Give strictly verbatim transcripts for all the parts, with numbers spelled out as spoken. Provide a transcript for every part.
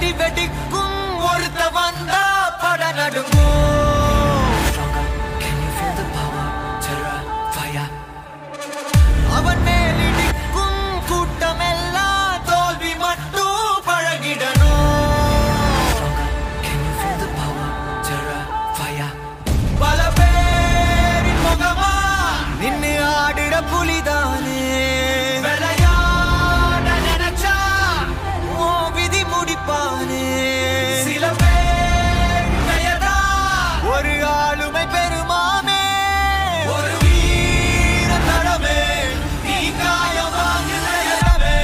வெடி வெடிக்கும் ஒருத்த வந்தா பட நடுங்கும். Can you feel the power? Terror, fire. அவன் மேலிடிக்கும் கூட்டமெல்லாம் தோல்வி மட்டும் பழகிடணும். Can you feel the power? Terror, fire. பல பேரின் முகமா நின்னு ஆடிட புலிதானே. விளையாட நினைச்சா ஓ விதி முடிப்பானே. சில பேர் பெயர்தா ஒரு ஆளுமை பெருமாமே. ஒரு வீர தடமே நீ காயமாகி பெயரவே.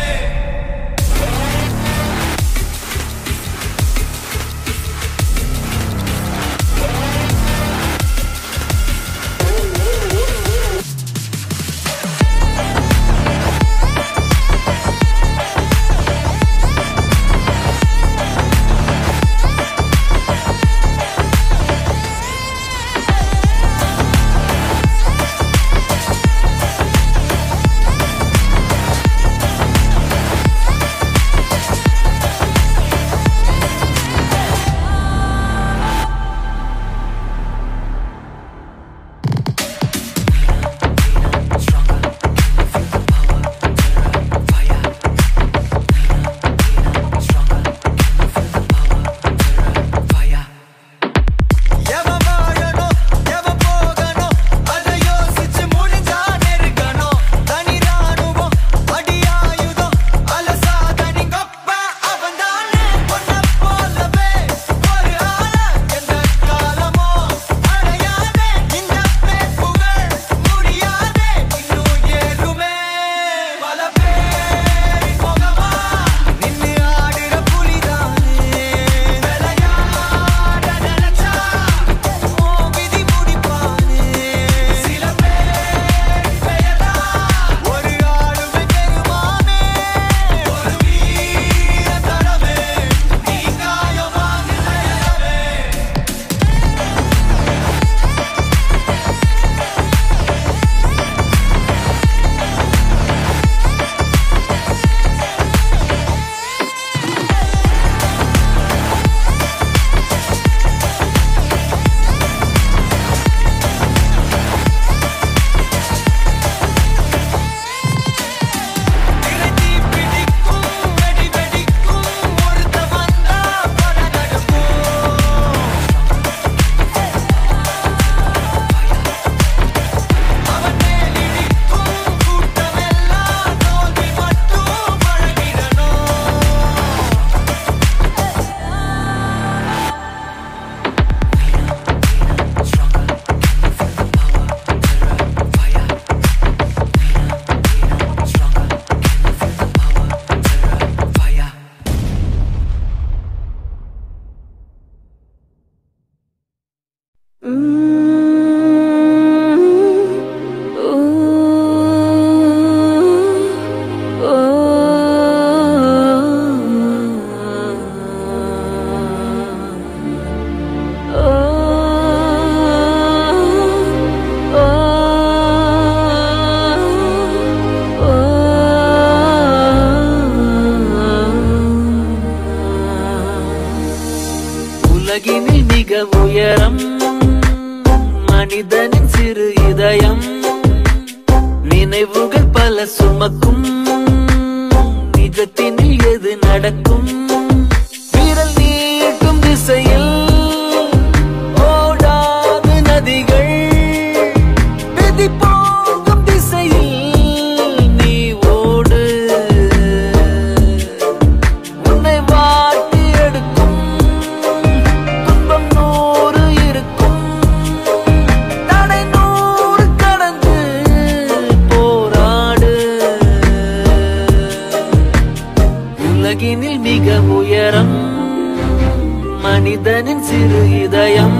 உலகினில் மிக உயரம் மனிதனின் சிறு இதயம். நினைவுகள் பல சுமக்கும் நிஜத்தினில் எது நடக்கும். விரல் நீட்டும் திசையில் ஓடாது நதிகள். விதி போகும் திசையில் நீ ஓடு. உன்னை வாட்டி எடுக்கும் துன்பம் நூறு இருக்கும். தடை நூறு கடந்து போராடு. உலகினில் மிக உயரம் மனிதனின் சிறு இதயம்.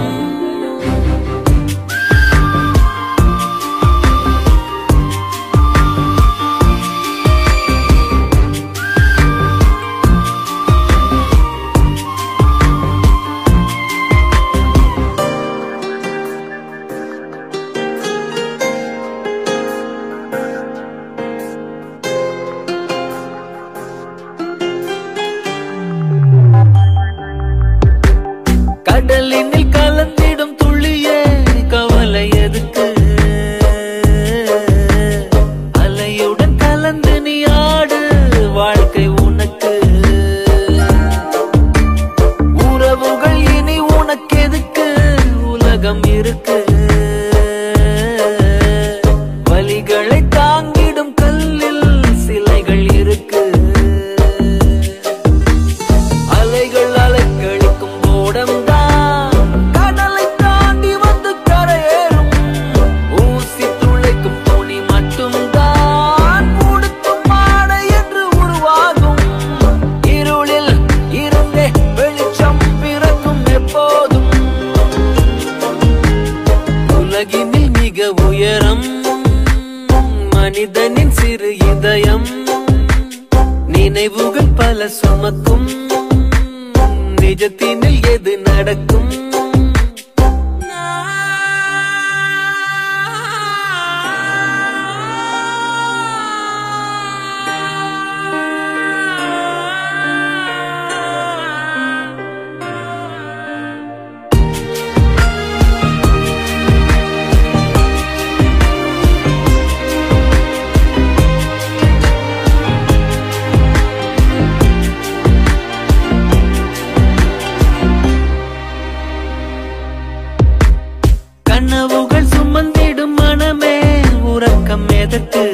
கடலினில் கலந்திடும் துள்ளியே கவலை எதுக்கு அலையுடன் கலந்து நீ ஆடு வாழ்க்கை உனக்கு உறவுகள் இனி உனக்கு எதுக்கு உலகம் இருக்கு வலிகளை தாங்கிடும் கல்லில் சிலைகள் இருக்கு அலைகள் அலைக்கழிக்கும் ஓடம்தான் கடலை தாண்டி வந்து கரையேறும் ஊசி துளைக்கும் துணி மட்டும்தான் உடுத்தும் ஆடை என்று உருவாகும் இருளில் இருந்தே வெளிச்சம் பிறக்கும் எப்போதும் உலகினில் மிக உயரம் மனிதனின் சிறு இதயம் நினைவுகள் பல சுமக்கும் நிஜத்தினில் எது நடக்கும் கனவுகள் சுமந்திடும் மனமே உறக்கம் எதற்கு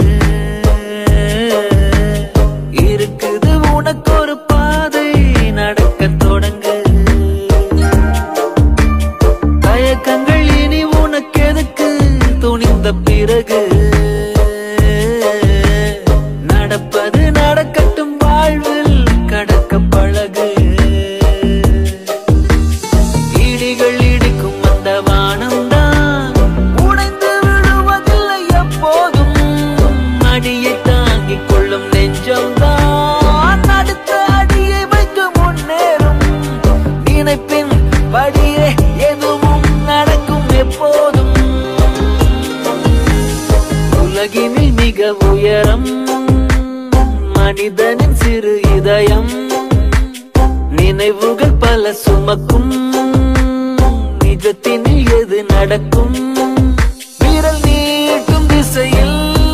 இருக்குது உனக்கு ஒரு பாதை நடக்க தொடங்கு தயக்கங்கள் இனி உனக்கு எதுக்கு துணிந்த பிறகு நடப்பது நடக்கட்டும் வாழ்வில் கடக்க பழகு இடிகள் இடிக்கும் அந்த வானம் அடியை தாங்கிக் கொள்ளும் நெஞ்சம்தான் அடுத்த அடியை வைத்து முன்னேறும் நினைப்பின் படியே எதுவும் நடக்கும் எப்போதும் உலகினில் மிக உயரம் மனிதனின் சிறு இதயம் நினைவுகள் பல சுமக்கும் நிஜத்தினில் எது நடக்கும் விரல் நீட்டும் திசையில்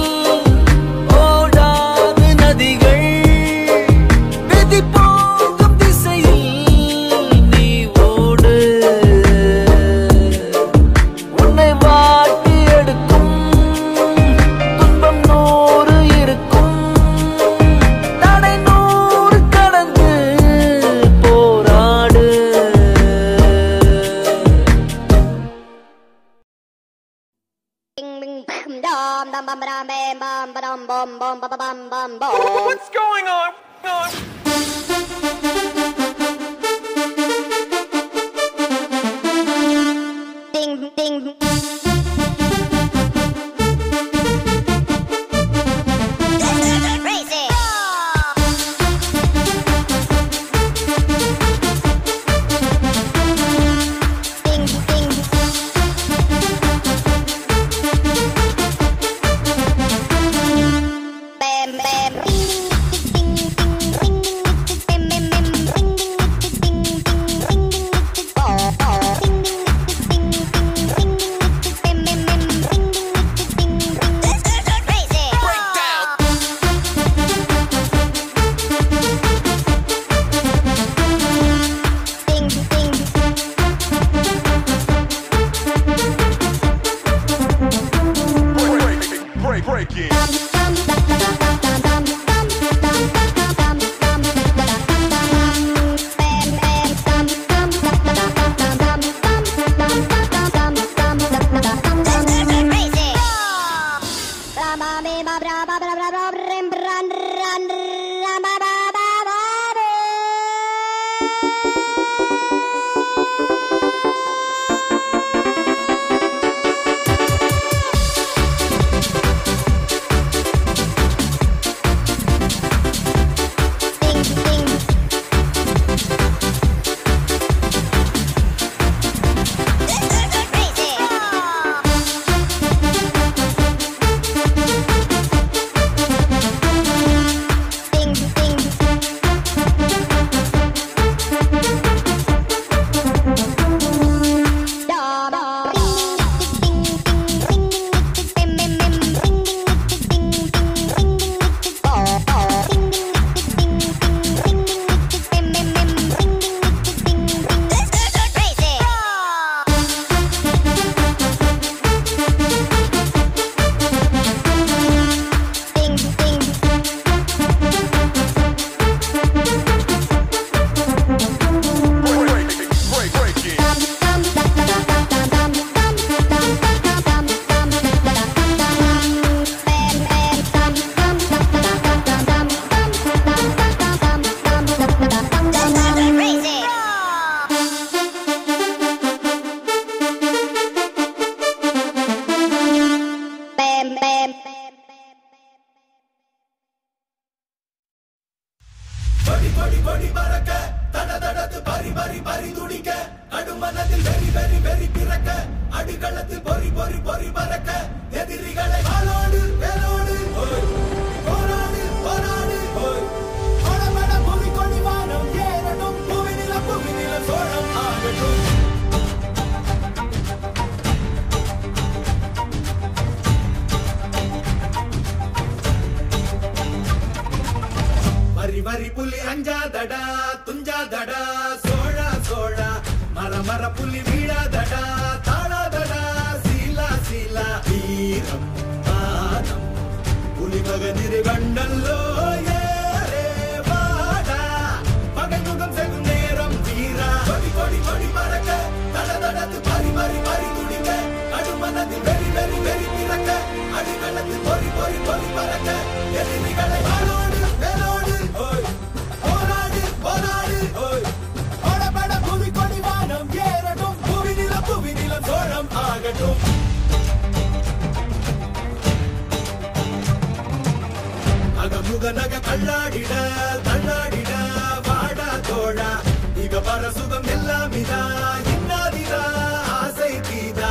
What's going on? Ding, ding. Crazy. Ding, ding. Bam, bam. Ding, ding, ding. கொடி கொடி கொடி பறக்க தட தடத்து பரி பரி பரி துடிக்க கடுமனத்தில் வெறி வெறி வெறி பிறக்க அடிகளத்தில் பொறி பொறி பொறி பறக்க எதிரிகளை வாளோடு வேலோடு போராடு போராடு படபட புவி கொடி வானம் ஏறட்டும் புவி நில புவி நில சோழம் ஆகட்டும் வரி வரி புலி அஞ்சாதடா துஞ்சாதடா சோழா சோழா மர மர புலி வீழாதடா தாழாதடா சீலா சீலா வீரம் மானம் புலி மகனிரு கண்டல்லோ ஏரே வாடா பகை முகம் செகும் நேரம் வீரா கொடி கொடி கொடி பறக்க தட தடத்து பரி பரி பரி துடிக்க கடுமனத்தில் வெறி வெறி வெறி பிறக்க அடிகளத்தில் பொறி பொறி பொறி பறக்க எதிரிகளை வாளோடு வேலோடு போராடு போராடு படபட புவி கொடி வானம் ஏறட்டும் புவி நில புவி நிலம் சோழம் ஆகட்டும் அகமுக நக கல்லாடிட தள்ளாடிட வாடா தோழா இக வர சுகம் எல்லாம் இதா இன்னாதிதா ஆசை தீதா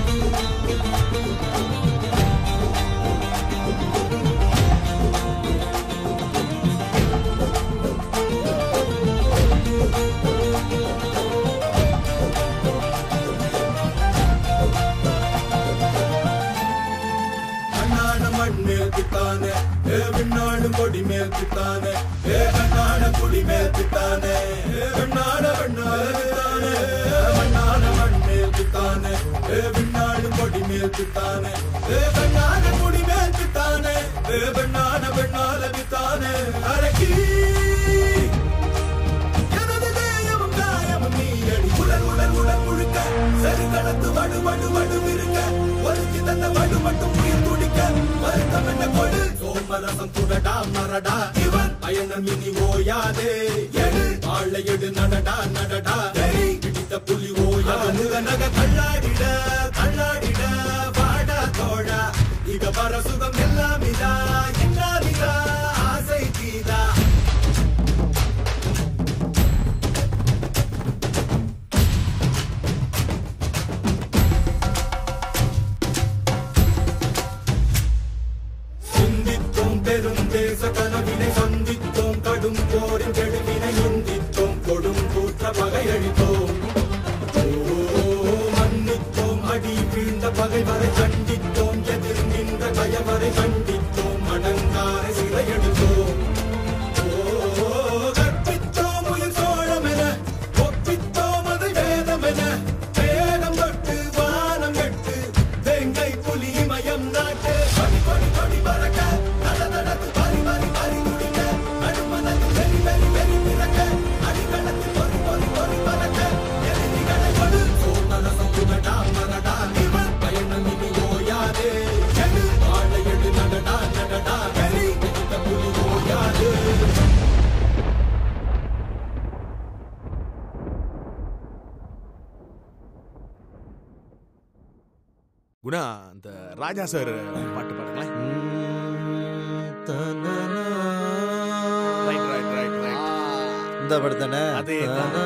பித்தானே ஏ விண்ணாடும் கொடி மேல் பித்தானே ஏ கண்ணாட குடி மேல் பித்தானே ஏ வெண்ணாட வெண்ணாட பித்தானே மண்ணாட மண் மேல் பித்தானே ஏ விண்ணாடும் கொடி மேல் பித்தானே ஏ கண்ணாட குடி மேல் பித்தானே ஏ வெண்ணாட வெண்ணாட பித்தானே அரக்கி எனது தேயமும் காயமும் நீ அடி உடல் உடல் உடல் முழுக்க சரி கடத்து வடு வடு வடு இருக்க ஒருத்தி தந்த வடு மட்டும் உயிர் துடிக்க வருத்தம் என்ன கொடு சோமரசம் துடடா மரடா இவன் பயணம் இனி ஓயாதே எடு ஆளை எடு நடடா நடடா பிடித்த புலி ஓயா முக நக கல்லாடிட கல்லாடிட வாடா தோழா இக வர சுகம் எல்லாம் இதா இன்னாதிதா ஆசை தீதா கனவினை சந்தித்தோம் கடும் போரின் கெடுவினை நொந்தித்தோம் கொடும் கூற்ற பகையழித்தோம் மன்னித்தோம் அடி வீழ்ந்த பகைவரை கண்டித்தோம் எதிர் நின்ற கயவரை கண்டித்தோம் அடங்காரை சிறையெடுத்தோம் கற்பித்தோம் உயிர் சோழம் என ஒப்பித்தோம் அதை வேதம் என வேதம் தொட்டு வானம் கட்டு வெங்கை புலி மயம் நாட்டு படி படி படி பறக்க நட நடத்து பரி பரி பரி துடிக்க நடுமனத்தில் வெறி வெறி வெறி பிறக்க அடிகளத்தில் பொறி பொறி பொறி பறக்க எதிரிகளை கொடு சோமரசம் துடடா மரடா இவன் பயணம் இனி ஓயாதே எடு ஆளை எடு நடடா நடடா வெறி பிடித்த புலி ஓயாது குணா அந்த ராஜா சார் பாட்டு பாடுங்களேன். ரைட் ரைட் ரைட் ரைட் இந்த பாட்டு தானே? அதேதான்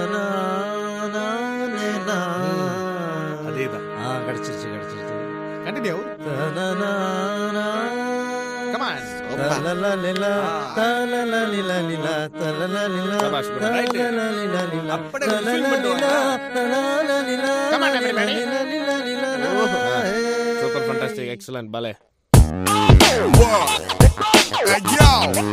அதேதான். ஆ கிடைச்சிருச்சு கிடைச்சிருச்சு. கண்டினியூ. Come on. தலலலிலா தலலலிலலிலா தலலலிலா சபாஷ் bro. ரைட். தலலலிலலிலா அப்படியே ஃபீல் பண்ணுவா. தலலலிலா. Come on everybody. Super fantastic, excellent ballet. Hey yo!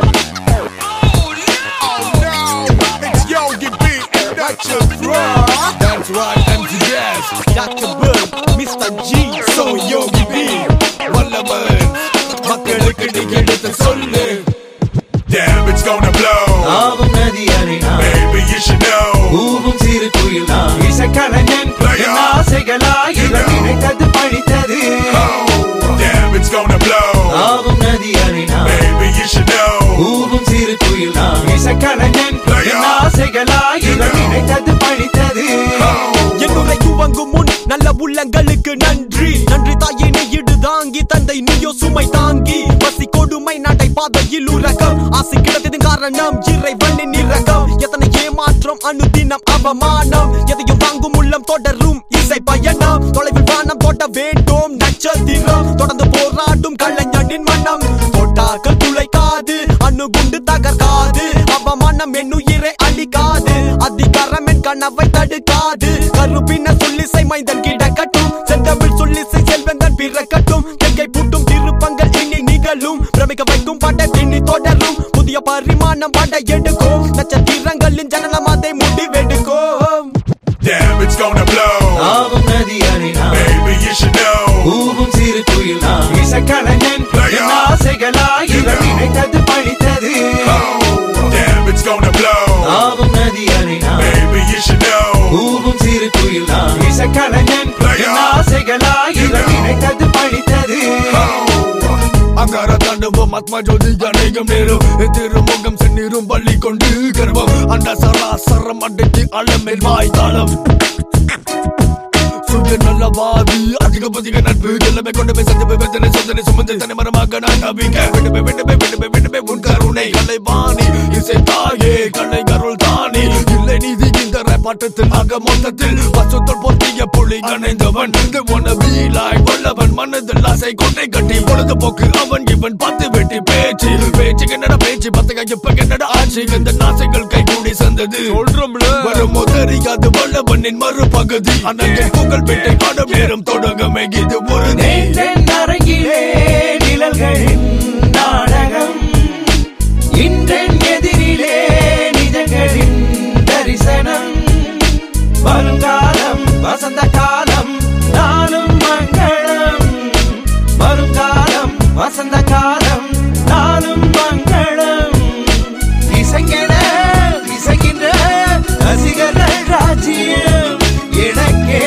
Oh no! It's Yogi B and Doctor Bro! That's right, M T S, Doctor Bill, Mister G, so Yogi B. Wallaman, மக்களுக்கு நீ எடுத்து சொல்லு. Damn, it's gonna blow. ஆவும் நதியறினா Baby, you should know. ஊவும் சிறு குயிலா இசைக்கலைஞன் என் ஆசைகளா இவள் நினைத்தது பழித்தது. Damn, it's gonna blow. ஆவும் நதியறினா Baby, you should know. ஊவும் சிறு குயிலா இசைக்கலைஞன் என் ஆசைகளா இவள் நினைத்தது பழித்தது. என்னுரை துவங்கும் முன் நல்ல உள்ளங்களுக்கு நன்றி நன்றி தாயே நீ இடு தாங்கி தந்தை நீயோ சுமை தாங்கி பசி கொடுமை நடை பாதையில் உறக்கம் ஆசை கிடத்தது காரணம் இறைவனின் இரக்கம் எத்தனை ஏமாற்றம் அனுதினம் அவமானம் எதையும் வாங்கும் உள்ளம் தொடரும் இசை பயணம் தொலைவில் வானம் தொட்ட வேண்டும் நட்சத்திரம் தொடர்ந்து போராடும் கலைஞனின் மனம் தொட்டாக்கள் துளைக்காது அணுகுண்டு தகர்க்காது அவமானம் என்னுயிரை அழிக்காது அதிகாரம் என் கனவை தடுக்காது கருப்பின சொல்லிசை மைந்தன் கிடக்கட்டும் செந்தமிழ் சொல்லிசை செல்வந்தன் பிறக்கட்டும் கெங்கை பூட்டும் திருப்பங்கள் இனி நிகழும் பிரமிக்க வைக்கும் பட இனி தொடரும் புதிய பரிமாணம் பட எடுக்கும் நட்சத்திரங்களின் ஜனனம் அதை முடிவெடுக்கும். Damn, it's gonna blow. ஆவும் நதியானே நான் Baby, you should know. ஊவும் சிறு குயில் நான் இசைக்கலைஞன் என் ஆசைகளாய் இவர் நினைத்தது பழித்தது. Damn, it's gonna blow. ஆவும் நதியானே நான் Baby, you should know. ஊவும் சிறு குயில் நான் இசைக்கலைஞன் என் ஆசைகளாய் இவர் நினைத்தது பழித்தது. அங்கார தாண்டவம் ஆத்மா ஜோதி அநேகம் நேரும் திருமுகம் செந்நீரும் பள்ளி கொண்டு கர்வம் அந்த சராசரம் அடைத்து அலமேல் வாய்த்தாளம் சுய நல்லவாதி அதிக பதிக நட்பு எல்லாமே கொண்டு போய் சந்திப்பு வேதனை சோதனை சுமந்து தனி மரமாக நான் நம்பிக்கை விடுமே விடுமே விடுமே விடுமே உன் கருணை கலைவாணி இசை தாயே கலை கருள் தானி இல்லை நீதி இந்த பாட்டத்தில் ஆக மொத்தத்தில் பசுத்தல் பொத்திய புலி கணைந்தவன் வல்லவன் மனதில் ஆசை கொண்டை கட்டி பொழுதுபோக்கு அவன் இவன் பத்து வெட்டி பேச்சு பேச்சு என்னடா பேச்சு பத்தக இப்ப என்னடா ஆட்சி இந்த நாசைகள் கை கூடி சந்தது வரும் தெரியாது வல்லவனின் மறுபகுதி அண்ணன் புகழ் பெட்டை பாடும் நேரம் தொடங்கமே இது ஒரு அரங்கிலே நிழல்களின் நாடகம் இன்றென் எதிரிலே நிஜங்களின் தரிசனம் வருங்காலம் வசந்த காலம் நாளும் மங்களம் வருங்காலம் வசந்த காலம் நாளும் மங்களம் இசைங்கிற இசைக்கின்ற ரசிகர்கள் ராஜ்யம் எனக்கே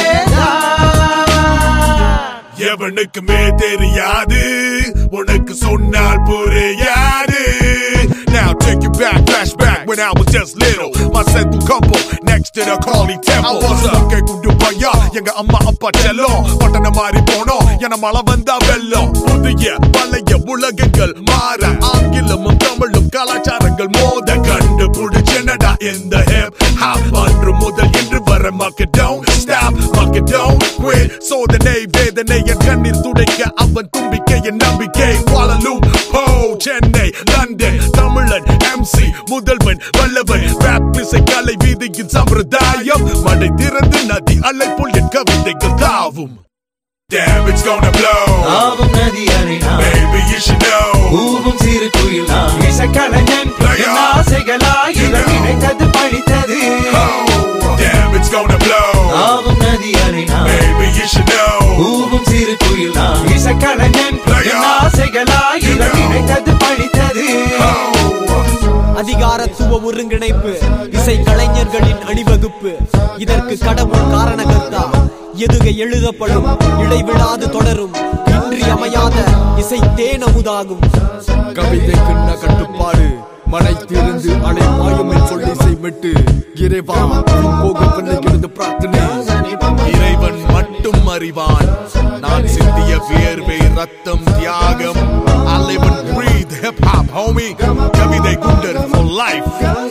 எவனுக்குமே தெரியாது உனக்கு சொன்னால் புரியாது. Now take you back, flashback when I was just little. My central couple next to the Kali temple. I was a okay kundu paya, yenga amma appa cello. Patana mari pono, yana mala vanda vello. புதிய பழைய உலகங்கள் மாற ஆங்கிலமும் தமிழும் கலாச்சாரங்கள் மோத கண்டு புடிச்சனடா இந்த ஹிப் ஹாப் அன்று முதல் இன்று வர மக்கள் don't stop, மக்கள் don't quit. சோதனை வேதனை என் கண்ணீர் துடைக்க அவன் தும்பிக்கை என் நம்பிக்கை. குவாலலூம் ஹோ சென்னை லண்டன் தமிழன் எம்சி முதல்வன் வல்லவன் ராப் இசை கலை வீதியின் சம்பிரதாயம் மடை திறந்து நதி அலை போல் என் கவிதைகள் தாவும். Damn, it's gonna blow. ஆவும் நதியானே நான் Baby, you should know. ஊவும் சிறு குயில் நான் இசைக்கலைஞன் என் ஆசைகளாய் இவர் நினைத்தது பழித்தது. Damn, it's gonna blow. ஆவும் நதியானே நான் Baby, you should know. ஊவும் சிறு குயில் நான் இசைக்கலைஞன் என் ஆசைகளாய் இவர் நினைத்தது பழித்தது. அதிகாரத்துவ ஒருங்கிணைப்பு இசை கலைஞர்களின் அணிவகுப்பு இதற்கு கடவுள் காரணகர்த்தா எதுகை எழுதப்படும் இடைவிடாது தொடரும் இன்றியமையாத இசை தேனமுதாகும். கவிதை கிண்ண கட்டுப்பாடு மனை திருந்து அலை பாயுமை சொல்லி செய்விட்டு இறைவா போகும் பிள்ளைகிருந்து பிரார்த்தனை. இறைவன் மட்டும் அறிவான் நான் சிந்திய வியர்வை ரத்தம் தியாகம். I live and breathe hip hop homie. கவிதை குண்டர் for life.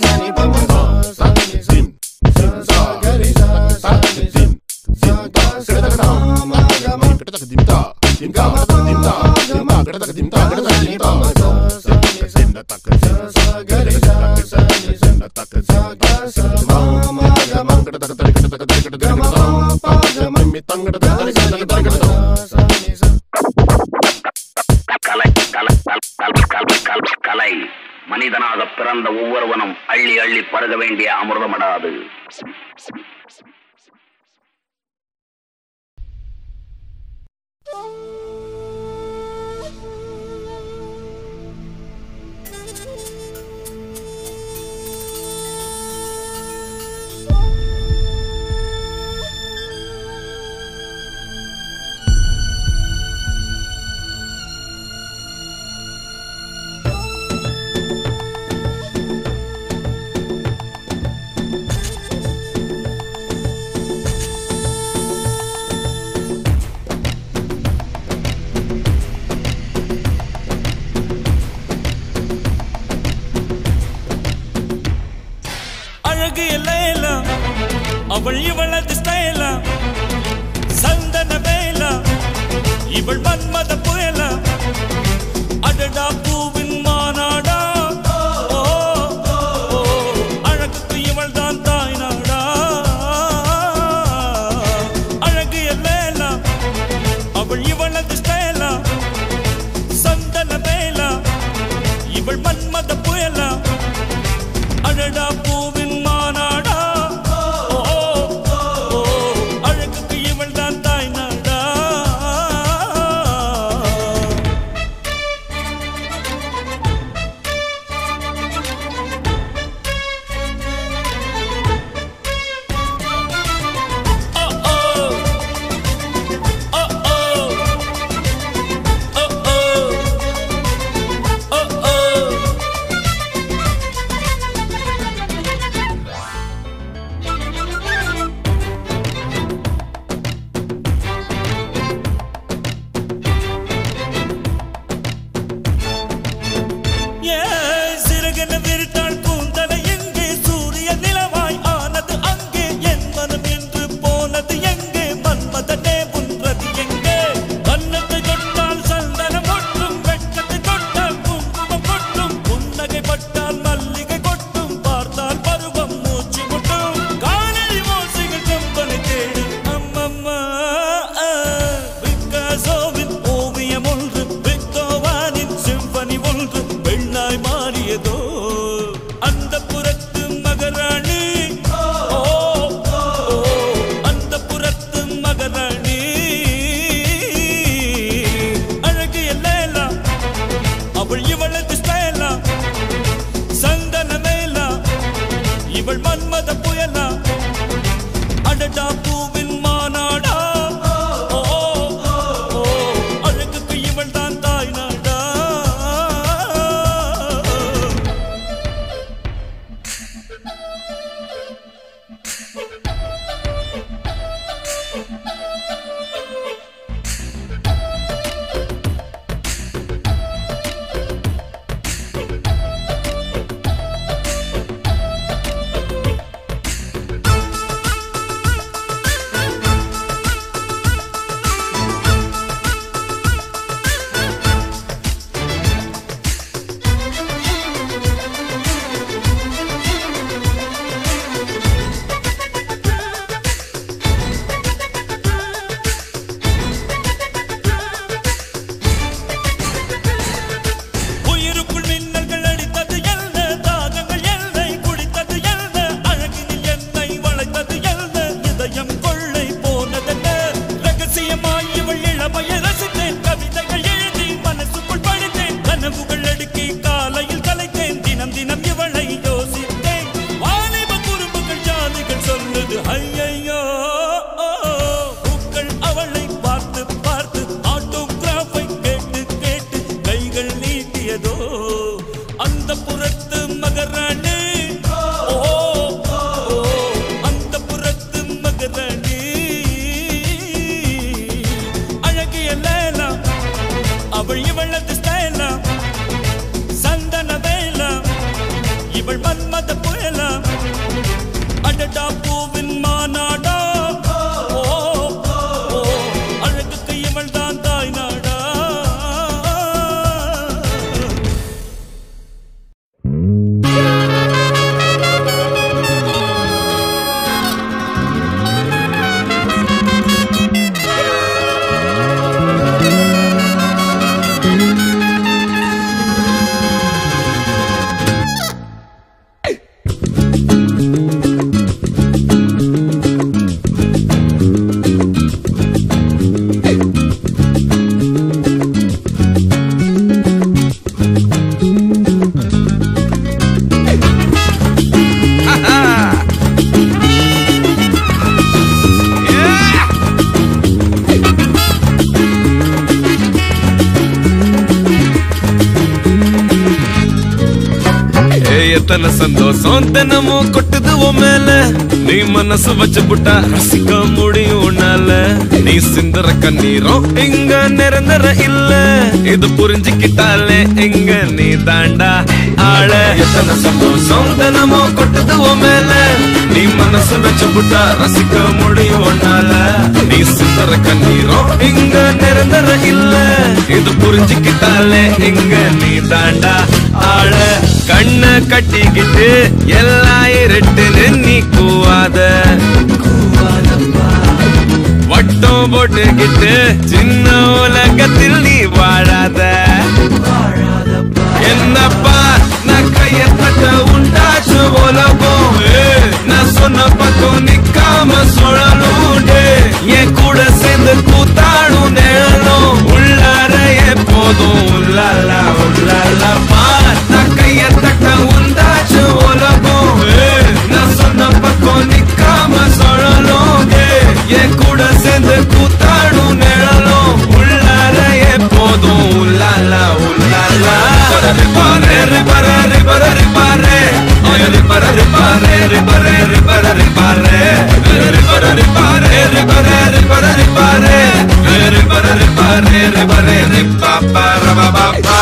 கலை மனிதனாக பிறந்த ஒவ்வொருவனும் அள்ளி அள்ளி பருக வேண்டிய அமிர்தமடாது. அழகு எல்லாம் அவள் இவளது ஸ்டைலா சந்தன வேலா இவள் மன்மத புயலா அடடா பூவின் மாநாடா அழகுக்கு இவள் தான் தாய் நாடா அழகு எல்லாம் அவள் இவளது ஸ்டைலா சந்தன வேலா இவள் மன்மத புயலா அடடா பூவின் மாநாடா அழகுக்கு இவள் தான் தாய் நாடா எத்தனை சந்தோஷம் தினமும் கொட்டுது உன் மேல நீ மனசு வச்சு புட்டா ரசிக்க முடியும் உன்னால நீ சிந்துற கண்ணீரும் இங்க நிரந்தர இல்ல இது புரிஞ்சுக்கிட்டாலே இங்க நீ தாண்டா ஆள எத்தனை சந்தோஷம் தினமும் கொட்டுது உன் மேல மனசு வச்சு புட்டா ரசிக்க முடியும் ஒன்னால நீ சிந்தர கண்ணீரும் இங்க நிரந்தர இல்ல இது புரிஞ்சுக்கிட்டாலே இங்க நீ தாண்டா ஆள கண்ண கட்டிக்கிட்டு எல்லாம் இருட்டுன்னு நீ கூவாத வட்டம் போட்டுக்கிட்டு சின்ன உலகத்தில் நீ வாழாத என்னப்பா நான் கைய தட்ட உண்டாச்சு உலகம் நான் சொன்ன பக்கம் நிக்காம சுழலும் என் கூட சேர்ந்து கூத்தாடும் நிழலும் உள்ளார எப்போதும் உள்ளாலா உள்ளாலப்பா நான் கைய தட்ட உண்டாச்சு உலகம் நான் சொன்ன பக்கம் நிக்காம சுழலும் என் கூட சேர்ந்து கூத்தாடும் நிழலும் உள்ளார எப்போதும் உள்ளாலா உள்ளாலா ripare ripare ripare ripare oye ripare ripare ripare ripare ripare ripare ripare ripare ripare ripare ripare ripare ripare ripapa rababa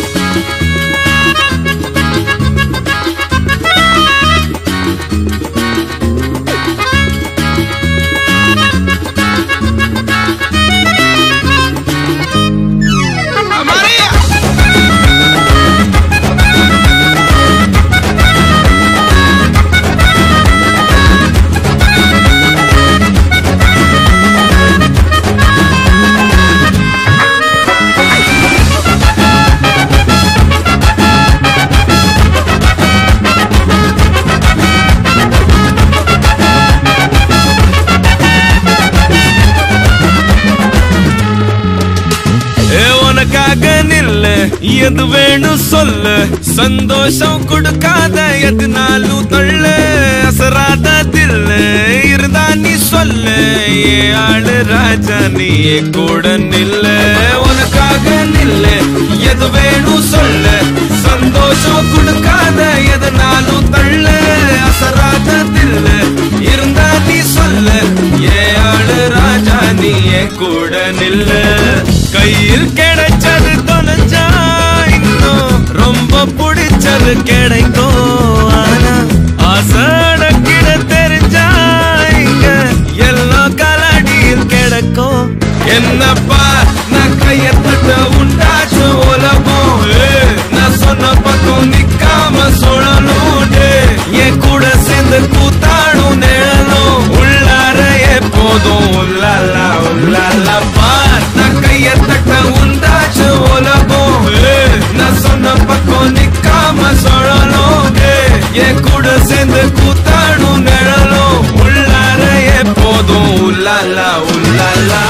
எது வேணும் சொல்லு சந்தோஷம் கொடுக்காத எதுனாலும் தள்ளு அசராத தில்லு இருந்தா நீ சொல்லு ஏ ஆளு ராஜா நீ கூட நில்லு உனக்காக நில்லு எது வேணும் சொல்லு சந்தோஷம் கொடுக்காத எதுனாலும் தள்ளு அசராத தில்லு இருந்தா நீ சொல்லு ஏ ஆளு ராஜா நீ கூட நில்லு கையில் கிடைச்சது தொலைஞ்சா ரொம்ப பிடிச்சது கிடைக்கும் ஆனா ஆசடக்கிட தெரிஞ்சா இங்க எல்லாம் கலடியில் கிடைக்கும் என்னப்பா நான் கைய தட்ட உண்டாச்சு உலகம் நான் சொன்ன பக்கம் நிக்காம சுழலும் என் கூட சேர்ந்து கூத்தாடும் நிழலும் உள்ளார எப்போதும் உள்ளாலா உள்ளாலப்பா நான் கைய தட்ட உண்டாச்சு உலகம் நான் சொன்ன பக்கம் நிக்காம சுழலும் என் கூட சேர்ந்து கூத்தாடும் நிழலும் உள்ளார எப்போதும் உள்ளாலா உள்ளாலா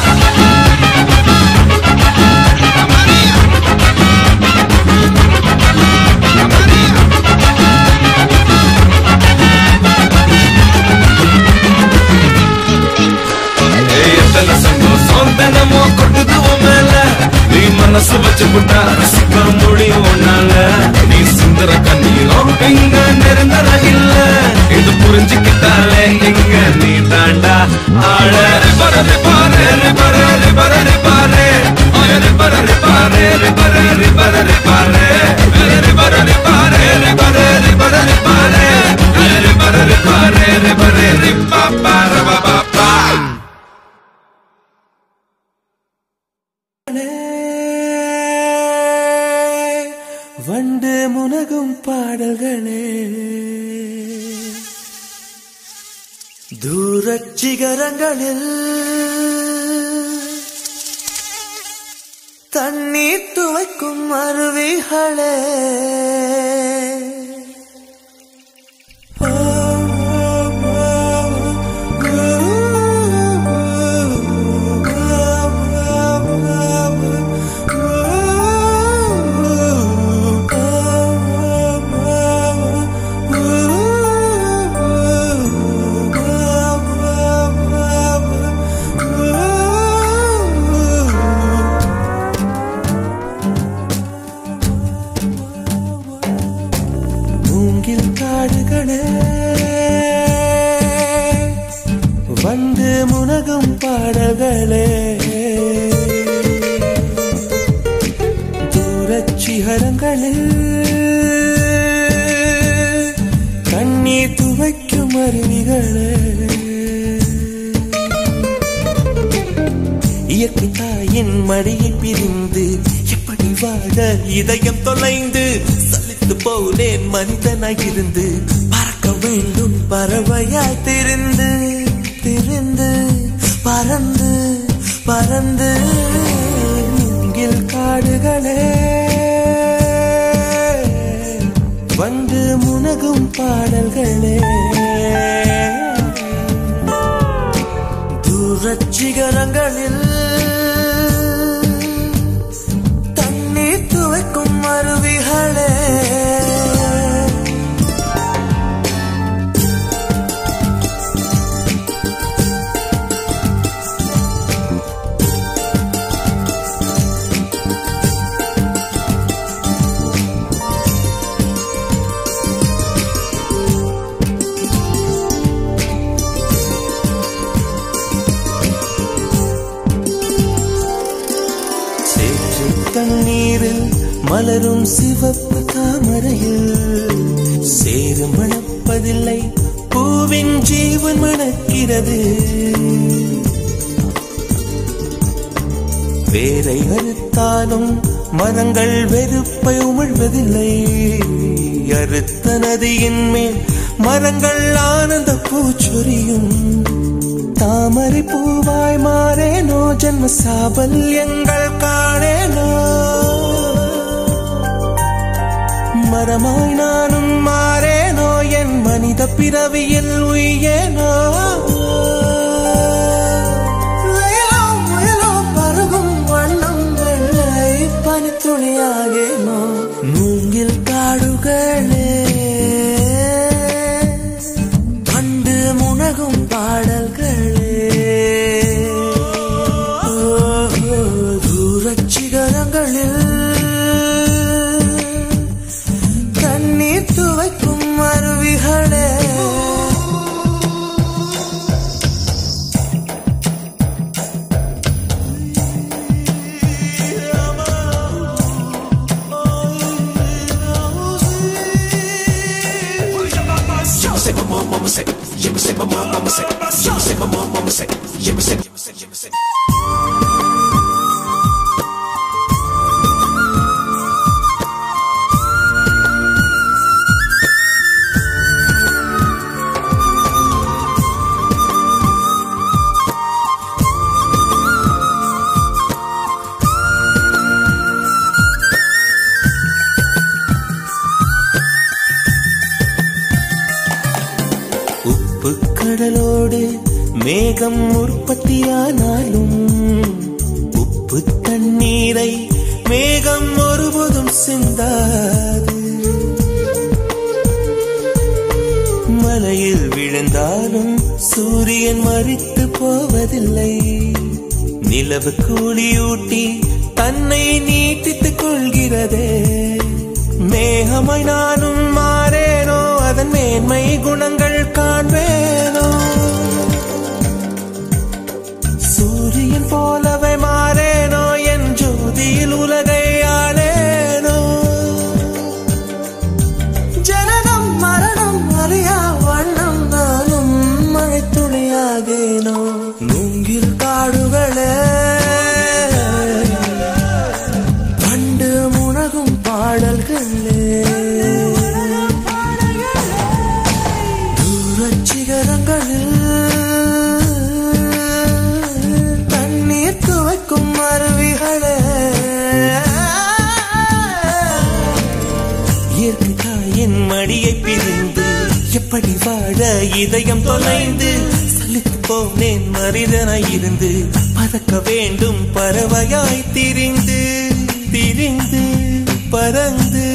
எத்தனை சந்தோஷம் தினமோ கொட்டுது மேல நீ மனசு வச்சு புட்டா ரசிக்க முடியும் ஒன்னால நீ சிந்தர கண்ணீரும் இங்க நிரந்தர இல்ல இது புரிஞ்சுக்கிட்டாலே இங்க நீ தாண்டா ஆள ரிப்பர ரிப்பாரே ரிப்பர ரிப்பர ரிப்பாரே ரிப்பர ரிப்பாரே ரிப்பர ரிப்பர ரிப்பாரே ரிப்பர ரிப்பாரே ரிப்பர ரிப்பர ரிப்பாரே ரிப்பர ரிப்பாரே ரிப்பர ரிப்பாப்பா ரபாப்பா வண்டு முனகும் பாடல்களே தூரச் சிகரங்களில் தண்ணீர் துவைக்கும் அருவிகளே வந்து முனகும் பாடல்களே தூரச் சிகரங்களில் கண்ணீர் துவைக்கும் அருவிகளே இயற்கை தாயின் மடியை பிரிந்து எப்படி வாழ இதயம் தொலைந்து சலித்து போனேன் மனிதனாயிருந்து பறக்க வேண்டும் பறவையாய் திரிந்து திரிந்து பறந்து பறந்து மூங்கில் காடுகளே வந்து முனகும் பாடல்களே தூரச் சிகரங்களில் தண்ணீர் துவைக்கும் அருவிகளே தண்ணீரில் மலரும் சிவப்பு தாமரையில் சேறு மணப்பதில்லை பூவின் ஜீவன் மணக்கிறது வேரை அறுத்தாலும் மரங்கள் வெறுப்பை உமிழ்வதில்லை அறுத்த நதியின் மேல் மரங்கள் ஆனந்த பூச்சொரியும் தாமரை பூவாய் மாறேனோ ஜன்ம சாபல்யங்கள் காணேனோ மரமாய் நானும் மாறேனோ என் மனித பிறவியில் உயேனோ முயலோ பருகும் வண்ணம் வெள்ளை பனித்துளியாகேனோ மூங்கில் காடுகளே கண்டு முனகும் பாடல்களே தூரச் சிகரங்களில் தண்ணீர் துவைக்கும் அருவிகளே உப்பு கடலோடு மேகம் உற்பத்தியானாலும் உப்பு தண்ணீரை மேகம் ஒருபோதும் சிந்தாது மலையில் விழுந்தாலும் சூரியன் மரித்து போவதில்லை நிலவு கூலியூட்டி தன்னை நீட்டித்துக் கொள்கிறதே மேகமாய் நானும் மாறேனோ அதன் மேன்மை குணங்கள் காண்பேனோ சூரியன் போலவே மாறேனோ என் ஜோதியில் உலகை ஆளேனோ ஜனனம் மரணம் அறியா வண்ணம் நானும் மழைத்துளியாகேனோ மூங்கில் காடுகளே கண்டு முனகும் பாடல்களே தூரச் சிகரங்களில் தண்ணீர் துவைக்கும் அருவிகளே இயற்கை தாயின் மடியை பிரிந்து எப்படி வாழ இதயம் தொலைந்து சலித்து போனேன் மனிதனாயிருந்து பறக்க வேண்டும் பறவையாய் திரிந்து திரிந்து பறந்து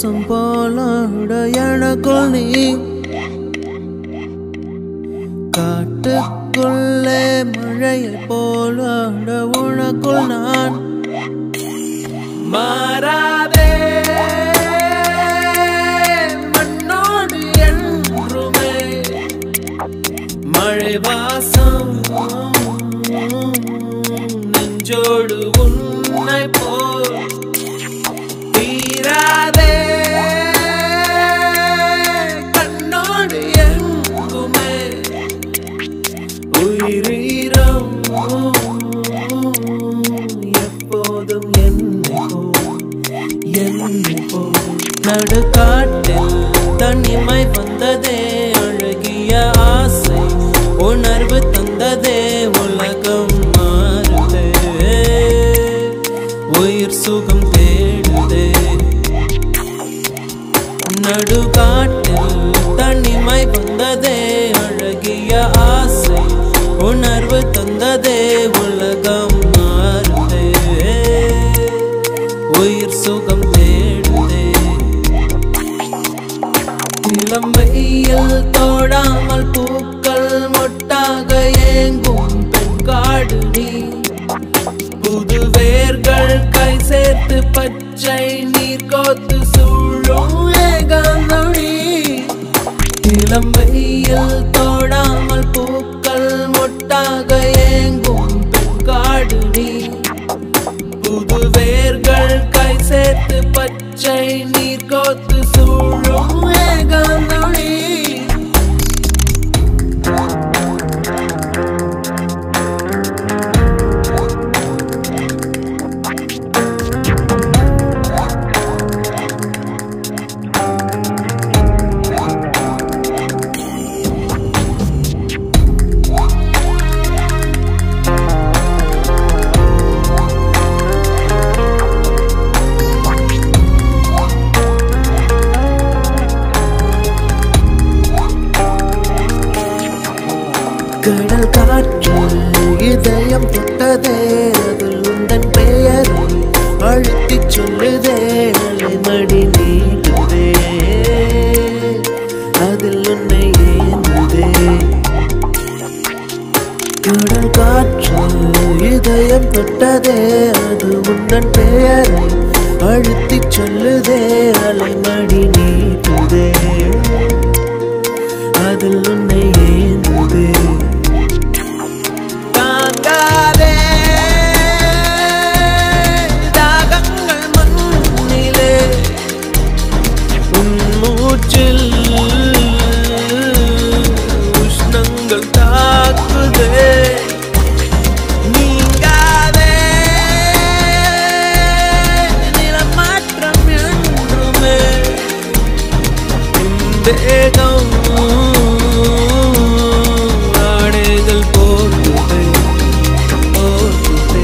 வாசம் போலாட எனக்குள் நீ காட்டுக்குள்ளே மழையை போலாட உனக்குள் நான் மாறாதே மண்ணோடு என்றுமே மழை வாசம் நெஞ்சோடு உன்னை போல் தீராதே கண்ணோடு எங்குமே உயிரீரம் எப்போதும் என்னை போல் என்னை போல் நடுக்காட்டில் தனிமை வந்ததே அழகிய ஆசை உணர்வு தந்ததே உலகம் மாறுதே உயிர் சுகம் தேடுதே நடுக்காட்டில் தனிமை வந்ததே அழகிய ஆசை உணர்வு தந்ததே உலகம் மாறுதே உயிர் சுகம் தேடுதே இளம் வெயில் தோடாமல் பூக்கள் மொட்டாக ஏங்கும் பெண்காடு நீ புது வேர்கள் கை சேர்த்து பச்சை நீர் கோத்து சூழும் ஏகாந்தொழி இளம் வெயில் தோடாமல் பூக்கள் மொட்டாக ஏங்கும் பெண்காடு நீ புது வேர்கள் கை சேர்த்து பச்சை நீர் கோத்து சூழும் ஏகாந்தொழி கடல் காற்று இதயம் தொட்டதே அதில் உந்தன் பெயரை அழுத்திச் சொல்லுதே அலைமடி நீடுதே அதில் உன்னை ஏந்துதே கடல் காற்று இதயம் தொட்டதே அது உந்தன் பெயரை அழுத்திச் சொல்லுதே அலைமடி நீடுதே அதில் உன்னை ஏந்துதே தாங்காதே தாகங்கள் மண்ணிலே உன் மூச்சில் உஷ்ணங்கள் தாக்குதே நீங்காதே நிலமாற்றம் என்றுமே உன் தேகம் ஆடைகள் போட்டுதே போட்டுதே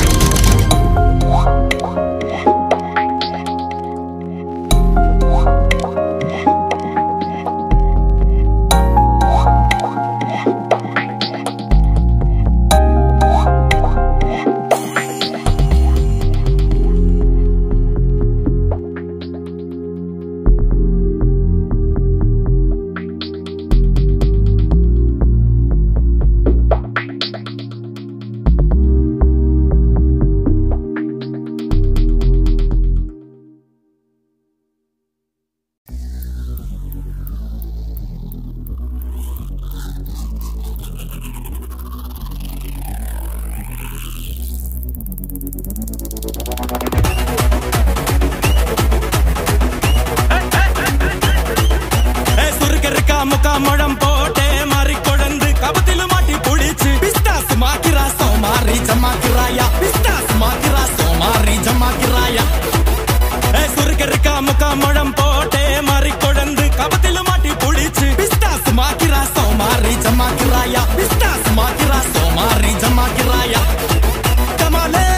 முழம் போட்டே மாறி கொடந்து கபத்தில மாட்டி புடிச்சு பிஸ்டாஸ் மாக்கிரா சோமாரி ஜமாக்கிராயா பிஸ்டாஸ் மாக்கிரா சோமாரி ஜமாக்கிராயா ஏ சுருக்கருக்கா முக்கா முழம் போட்டே மாறி கொடந்து கபத்தில மாட்டி புடிச்சு பிஸ்டாஸ் மாக்கிரா சோமாரி ஜமாக்கிராயா பிஸ்டாஸ் மாக்கிரா சோமாரி ஜமாக்கிராயா டமாலே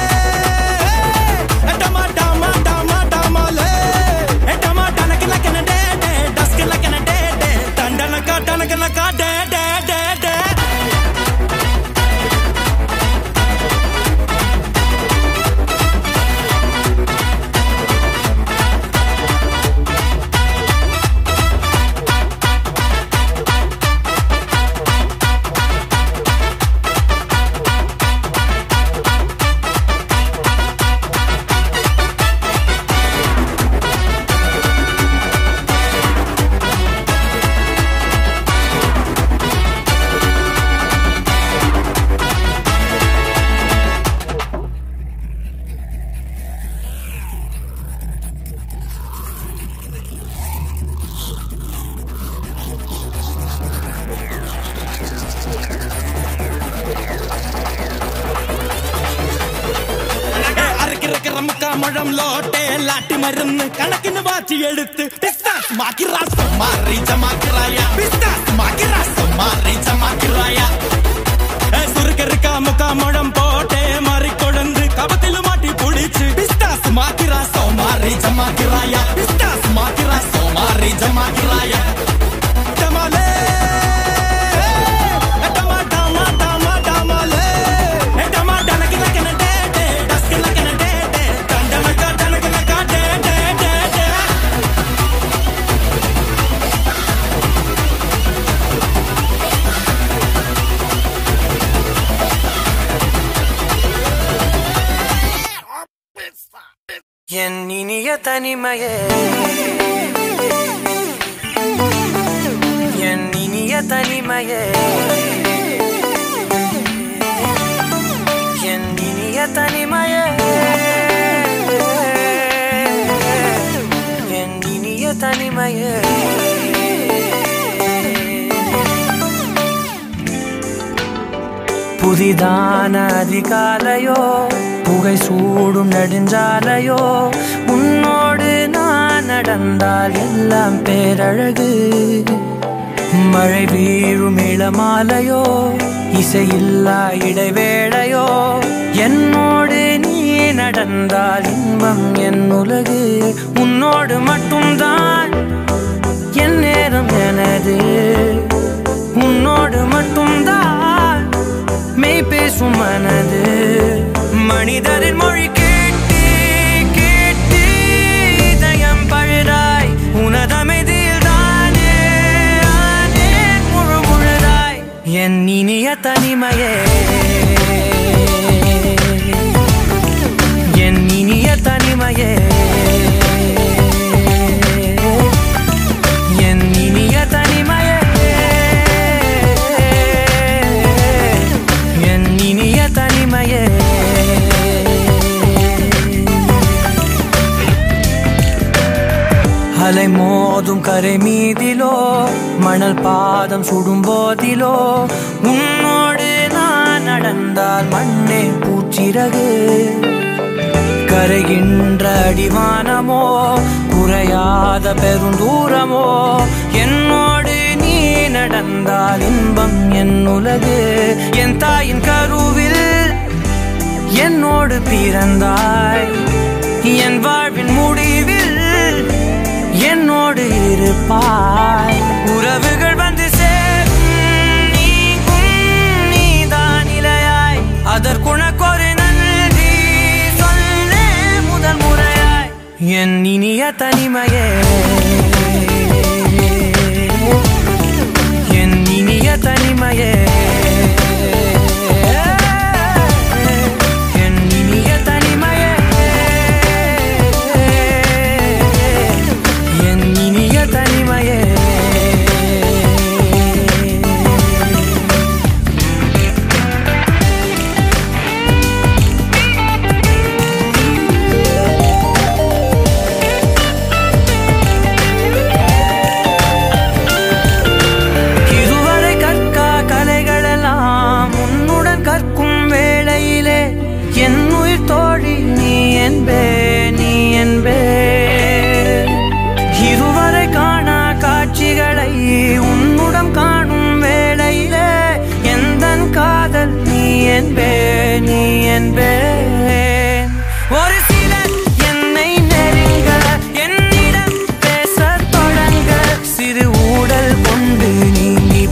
டமா டமா டமா டமாலே டமா டனக்கல கனடே டஸ்கல கனடே டண்டனக்கா டனக்கலக்கா டே டே டே டே முழம் லோட்டே லாட்டி மருந்து கணக்குன்னு வாச்சி எடுத்து பிஸ்தாஸ் மாக்கிரா சும்மாரி ஜமாக்கிராயா பிஸ்தாஸ் மாக்கிரா சும்மாரி ஜமாக்கிராயா சுருக்க இருக்கா முக்கா முழம் போட்டே மாறி கொழுந்து கபத்தில மாட்டி புடிச்சு பிஸ்தாஸ் மாக்கிரா சும்மாரி ஜமாக்கிராயா பிஸ்தாஸ் மாக்கிரா சும்மாரி ஜமாக்கிராயா டமாலே என் இனிய தனிமையே என் இனிய தனிமையே என் இனிய தனிமையே என் இனிய தனிமையே புதிதான அதிகாலையோ புகை சூடும் நெடுஞ்சாலையோ உன்னோடு நான் நடந்தால் எல்லாம் பேரழகு மழை வீழும் இளமாலையோ இசையில்லா இடைவேளையோ என்னோடு நீ நடந்தால் இன்பம் என் உலகு உன்னோடு மட்டும்தான் என் நேரம் எனது உன்னோடு மட்டும்தான் மெய் பேசும் மனது மனிதரின் மொழி கேட்டு கேட்டு இதயம் பழுதாய் உனதமைதியில் தானே ஆனே முழு முழுதாய் என் இனிய தனிமையே என் இனிய தனிமையே என் இனிய தனிமையே என் இனிய தனிமையே அலை மோதும் கரை மீதிலோ மணல் பாதம் சுடும் போதிலோ உன்னோடு நான் நடந்தால் மண்ணே பூச்சிறகு கரைகின்ற அடிவானமோ குறையாத பெருந்தூரமோ என்னோடு நீ நடந்தால் இன்பம் என் உலகு என் தாயின் கருவில் என்னோடு பிறந்தாய் என் வாழ்வின் முடிவில் என்னோடு இருப்பாய் உறவுகள் வந்து சேரும் நீக்கும் நீதான் இலையாய் அதற்குணக்கொரு நன்றி சொல்லே முதல் முறையாய் என் இனிய தனிமையே என் இனிய தனிமையே ஒரு சிலர் என்னை நெருங்க என்னிடம் பேச தொடங்க சிறு ஊடல் கொண்டு நீங்கி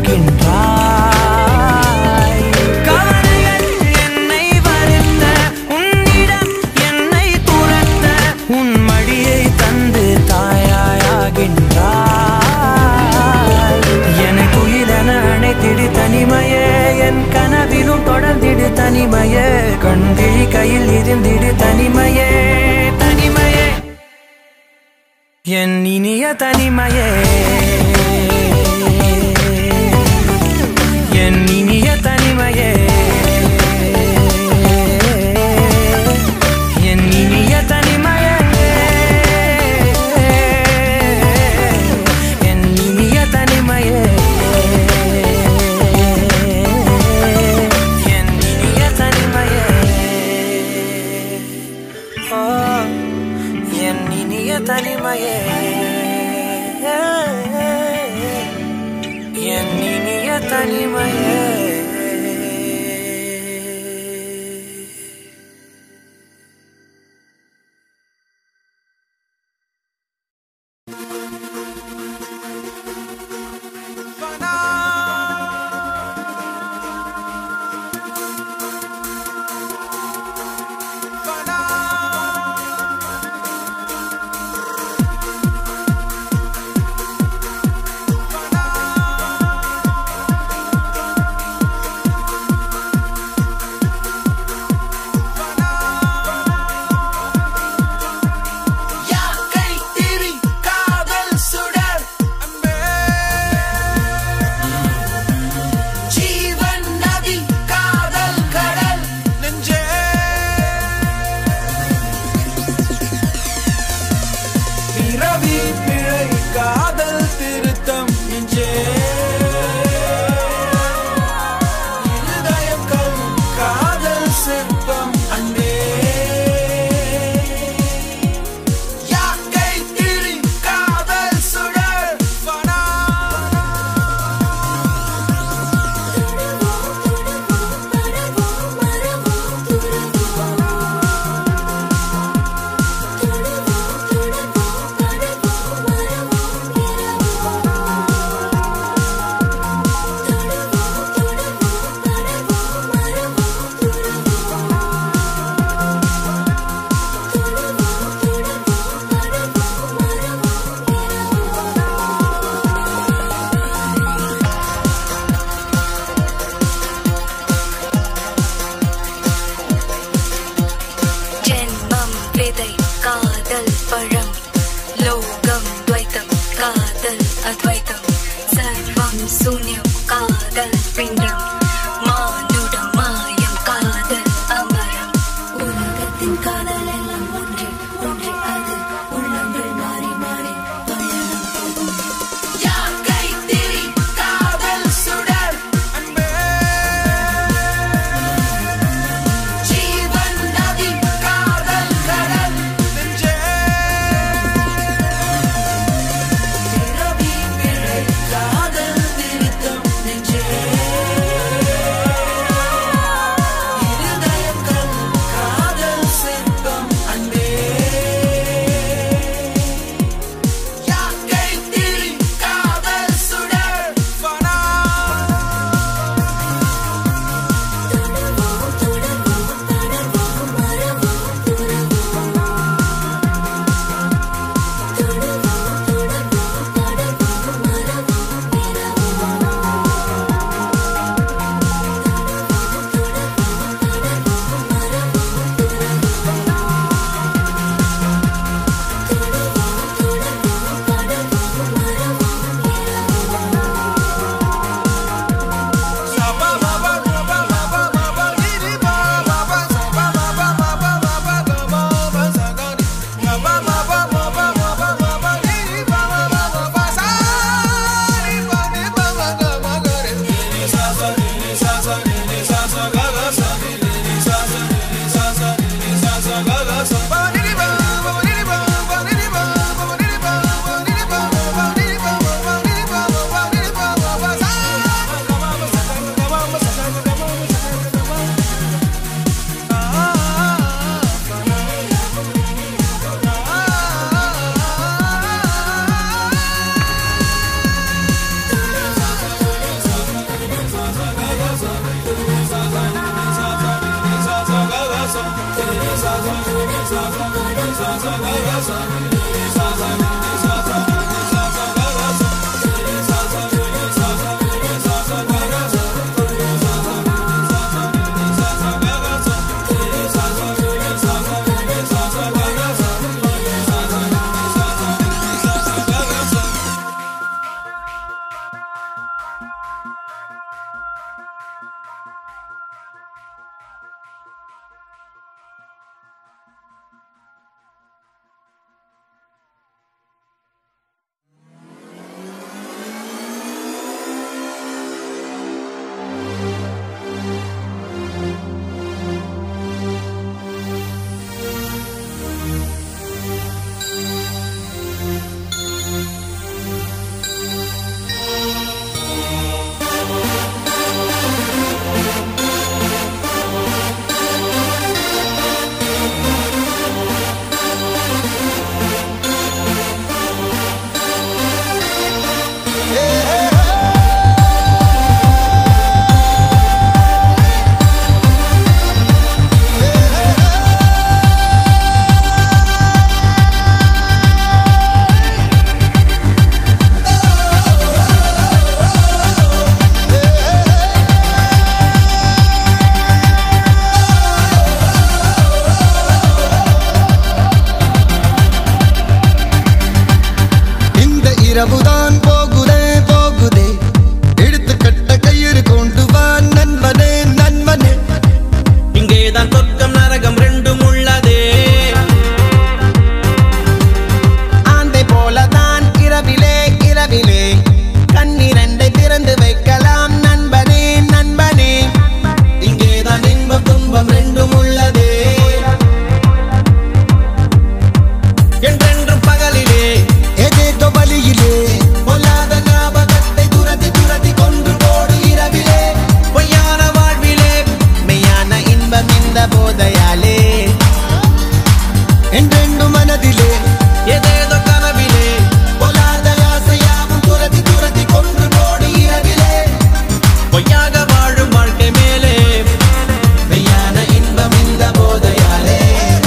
போகின்றாய் கவலைகள் என்னை வருத்த உன்னிடம் என்னை துரத்த உன் மடியை தந்து தாயாயாகின்றாய் என குயிலென அணைத்திடு தனிமையே என் கனவிலும் தொடர்ந்திடு தனிமையே கண்கிழி கையில் இருந்திடு தனிமையே தனிமையே என் இனிய தனிமையே என் இனிய தனிமையே என் இனிய தனிமையே என் இனிய தனிமையே Oh தனிமையே இரவுதான் போகுதே போகுதே எடுத்து கட்ட கயிறு கொண்டு வா நண்பனே நண்பனே இங்கேதான் சொர்க்கம் நரகம் ரெண்டும் உள்ளதே ஆந்தை போலதான் இரவிலே இரவிலே கண்ணிரண்டை திறந்து வைக்கலாம் நண்பனே நண்பனே இங்கேதான் இன்பம் துன்பம் ரெண்டும் உள்ளதே என்றென்றும் பகலிலே ஏதேதோ வழியிலே பொல்லாத ஞாபகத்தை துரத்தி துரத்தி கொன்று போடு இரவிலே பொய்யான வாழ்விலே மெய்யான இன்பம் இந்த போதையாலே என்றென்று மனதிலே ஏதேதோ கனவிலே பொல்லாத ஆசையாவும் துரத்தி துரத்தி கொன்று போடு இரவிலே பொய்யாக வாழும் வாழ்க்கை மேலே மெய்யான இன்பம் இந்த போதையாலே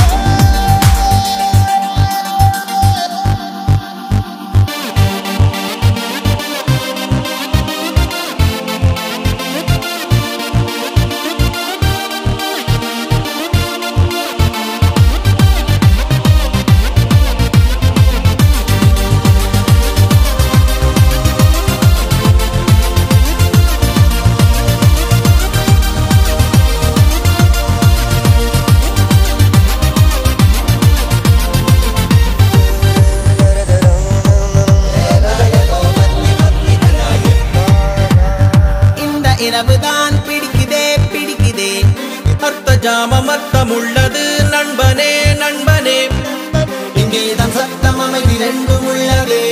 இந்த இரவுதான் பிடிக்குதே பிடிக்குதே அர்த்த ஜாமம் அர்த்தம் உள்ளது நண்பனே நண்பனே இங்கேதான் சத்தம் அமைதி ரெண்டும் உள்ளதே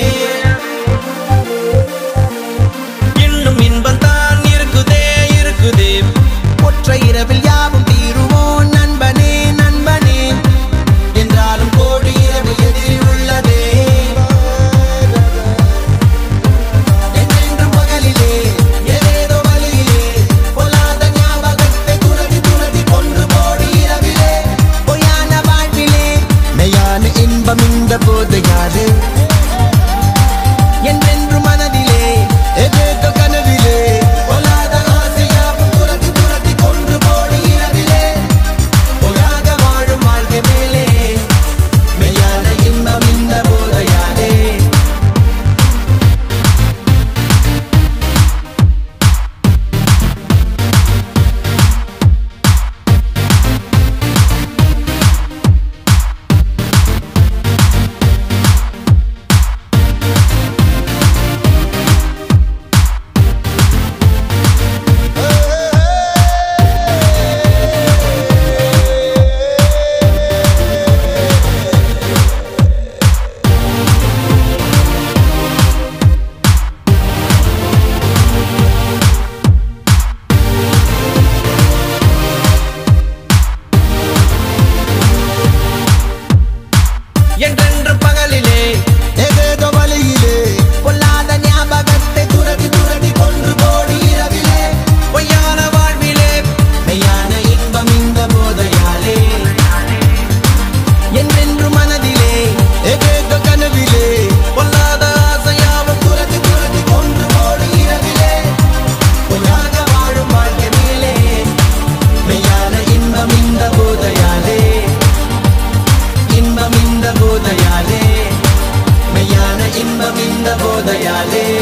இன்னும் இன்பம் தான் இருக்குதே இருக்குதே ஒற்றை இரவில் யாவும் தீருவோம் நண்பனே நண்பனே என்றாலும் கோடி இரவு எதிரில் உள்ளதே என்றென்றும் பகலிலே ஏதேதோ வழியிலே பொல்லாத ஞாபகத்தை துரத்தி துரத்தி கொன்று போடு இரவிலே பொய்யான வாழ்விலே மெய்யான இன்பம் இந்த போதையாலே என்றென்று மனதிலே ஏதேதோ கனவிலே பொல்லாத ஆசையாவும் துரத்தி துரத்தி கொன்று போடு இரவிலே பொய்யாக வாழும் வாழ்க்கை மேலே மெய்யான இன்பம் இந்த போதையாலே என்றென்று பகலிலே ஏதேதோ வழியிலே பொல்லாத ஞாபகத்தை துரத்தி துரத்தி கொன்று போடு இரவிலே பொய்யான வாழ்விலே மெய்யான இன்பம் இந்த போதையாலே என்றென்று மனதிலே ஏதேதோ கனவிலே பொல்லாத ஆசையாவும் துரத்தி துரத்தி கொன்று போடு இரவிலே பொய்யாக வாழும் வாழ்க்கை மேலே மெய்யான இன்பம் இந்த போதையாலே இன்பம் இந்த போதையாலே மெய்யான இன்பம் இந்த போதையாலே